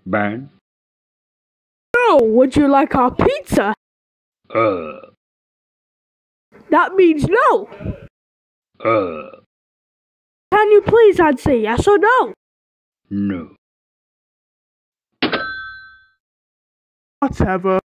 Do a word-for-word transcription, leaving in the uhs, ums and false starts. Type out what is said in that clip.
Ben? No, would you like our pizza? Uh. That means no. Uh. Can you please answer yes or no? No. Whatever.